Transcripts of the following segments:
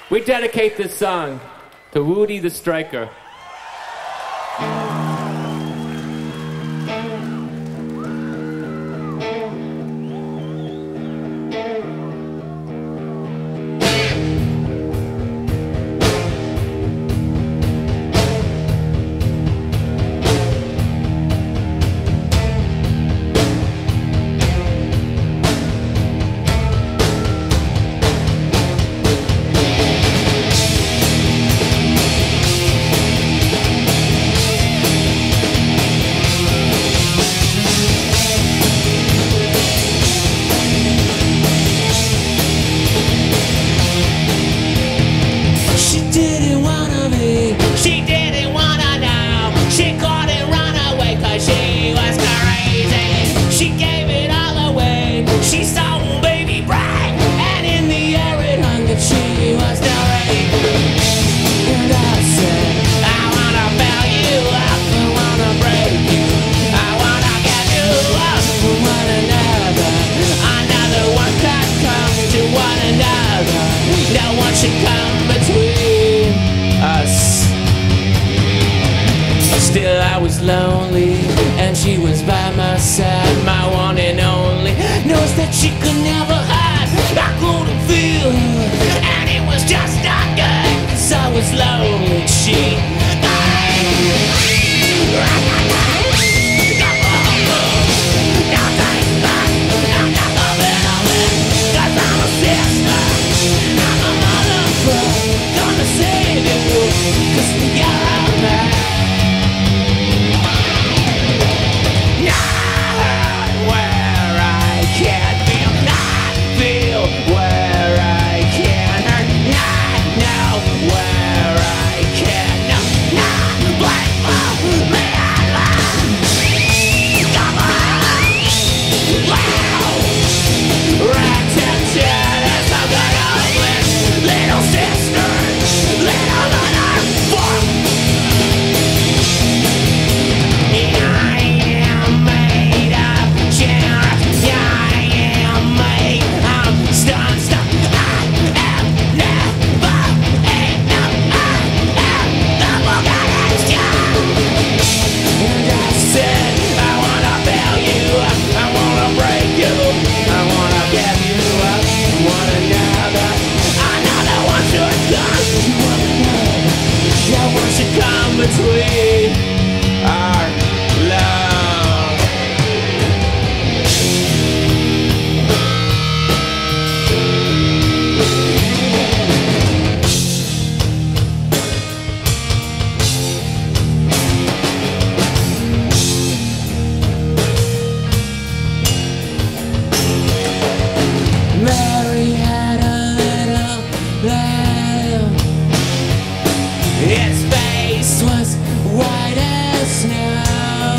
We dedicate this song to Woody the Striker. Still I was lonely, and she was by my side, my one and only. Knows that she could never hide. I couldn't feel her, and it was just not good, 'cause I was lonely. She between our love. Mary had a little lamb. Its face was white as snow,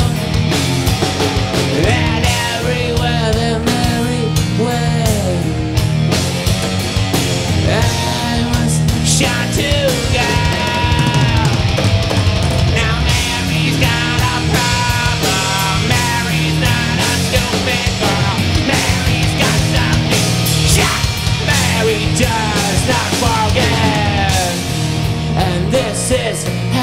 and everywhere the Mary went, I was shot to go. Now Mary's got a problem. Mary's not a stupid girl. Mary's got something shot. Mary does not forget, and this is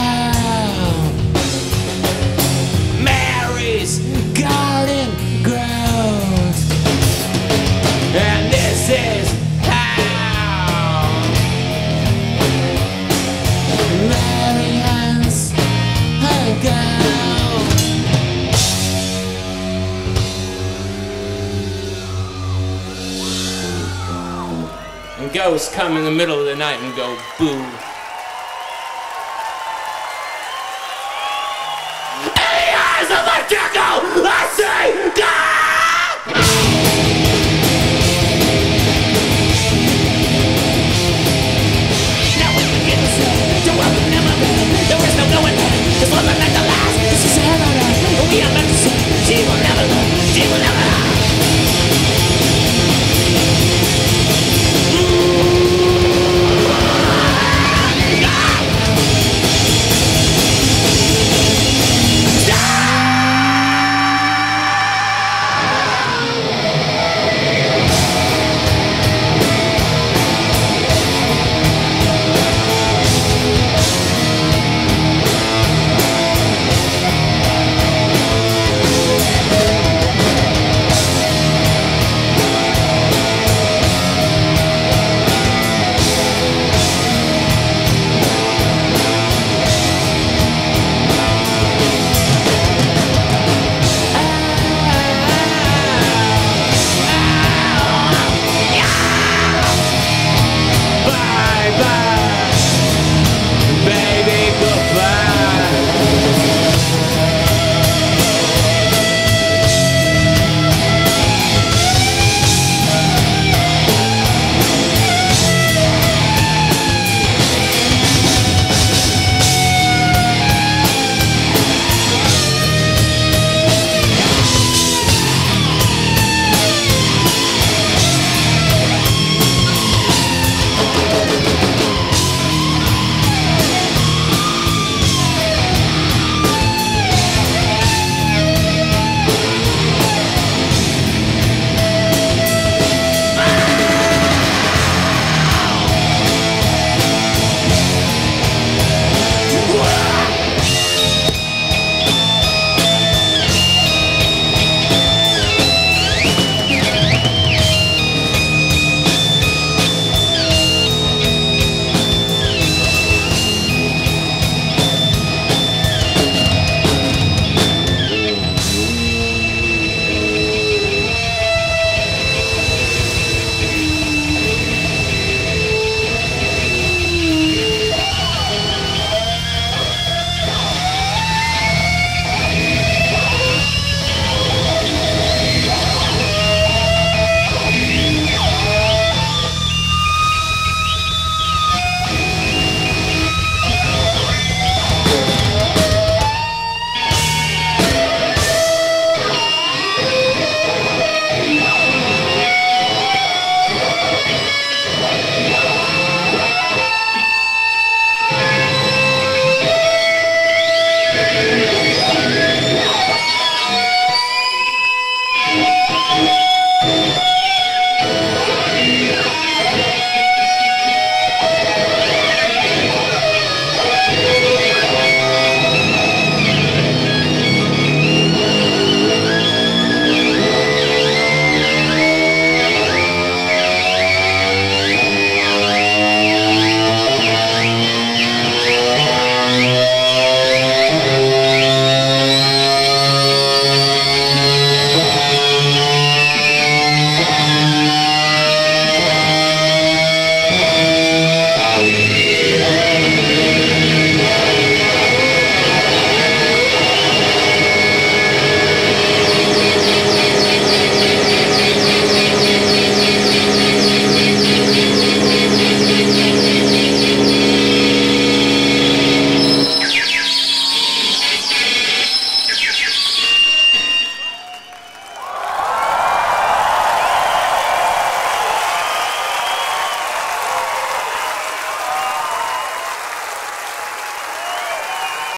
garden grows, and this is how Mary has her girl. And ghosts come in the middle of the night and go boo.